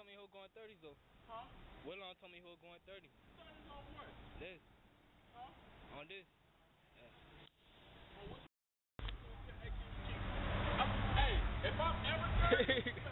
told me he was going 30s though. Huh? Willon told me he was going 30. 30s on what? This. Huh? On this. Yeah. Hey, if I'm ever 30,